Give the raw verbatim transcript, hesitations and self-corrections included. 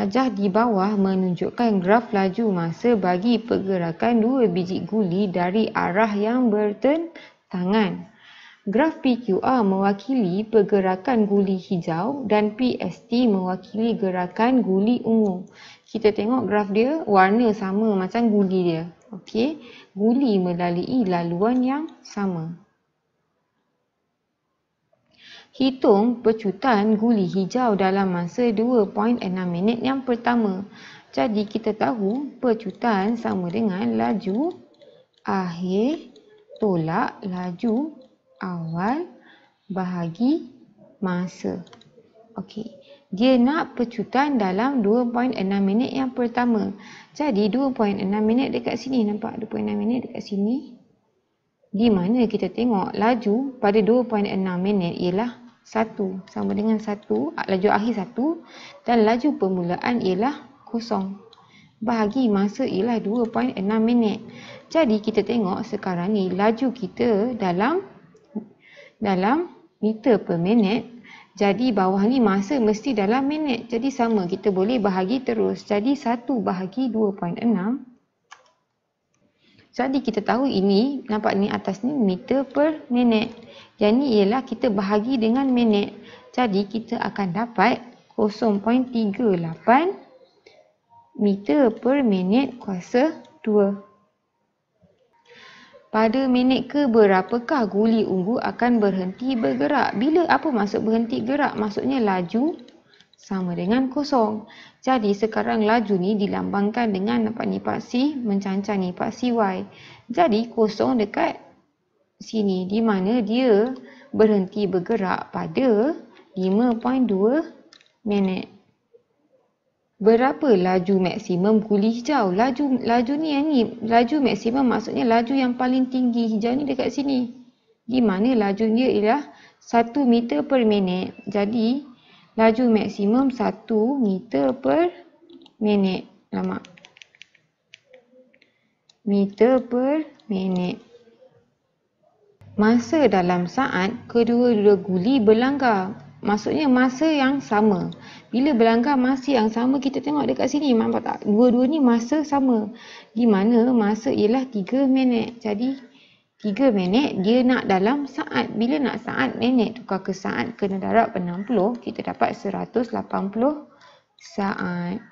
Jelajah di bawah menunjukkan graf laju masa bagi pergerakan dua biji guli dari arah yang bertentangan. Graf P Q R mewakili pergerakan guli hijau dan P S T mewakili gerakan guli ungu. Kita tengok graf dia warna sama macam guli dia. Okey, guli melalui laluan yang sama. Hitung pecutan guli hijau dalam masa dua perpuluhan enam minit yang pertama. Jadi kita tahu pecutan sama dengan laju akhir tolak laju awal bahagi masa. Okey, dia nak pecutan dalam dua perpuluhan enam minit yang pertama. Jadi dua perpuluhan enam minit dekat sini, nampak dua perpuluhan enam minit dekat sini. Di mana kita tengok laju pada dua perpuluhan enam minit ialah satu, sama dengan satu, laju akhir satu, dan laju permulaan ialah kosong. Bahagi masa ialah dua perpuluhan enam minit. Jadi kita tengok sekarang ni laju kita dalam dalam meter per minit. Jadi bawah ni masa mesti dalam minit. Jadi sama, kita boleh bahagi terus. Jadi satu bahagi dua perpuluhan enam. Jadi kita tahu ini, nampak ni atas ni meter per minit. Yang ni ialah kita bahagi dengan minit. Jadi kita akan dapat kosong perpuluhan tiga lapan meter per minit kuasa dua. Pada minit ke berapakah guli ungu akan berhenti bergerak? Bila apa maksud berhenti gerak? Maksudnya laju sama dengan kosong. Jadi sekarang laju ni dilambangkan dengan nampak ni paksi mencancar ni paksi Y. Jadi kosong dekat sini di mana dia berhenti bergerak pada lima perpuluhan dua minit. Berapa laju maksimum guli hijau? Laju laju ni yang ni, laju maksimum maksudnya laju yang paling tinggi. Hijau ni dekat sini. Di mana laju dia ialah satu meter per minit. Jadi laju maksimum satu meter per minit. Lama. Meter per minit. Masa dalam saat kedua-dua guli berlanggar. Maksudnya masa yang sama. Bila berlanggar masa yang sama, kita tengok dekat sini. Nampak tak? Dua-dua ni masa sama. Di mana masa ialah tiga minit. Jadi tiga minit dia nak dalam saat. Bila nak saat, minit tukar ke saat kena darab enam puluh. Kita dapat seratus lapan puluh saat.